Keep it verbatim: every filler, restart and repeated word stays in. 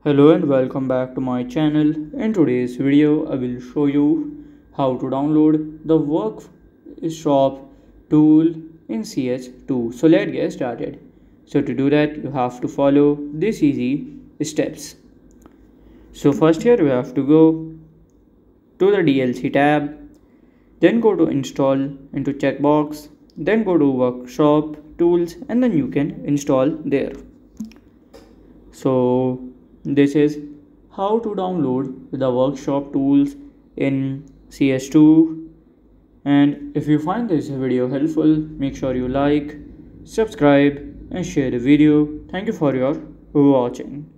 Hello and welcome back to my channel. In today's video I will show you how to download the workshop tool in C S two. So let's get started. So to do that you have to follow these easy steps. So first here we have to go to the D L C tab, then go to install into checkbox, then go to workshop tools and then you can install there. So this is how to download the workshop tools in C S two, and if you find this video helpful, make sure you like, subscribe and share the video. Thank you for your watching.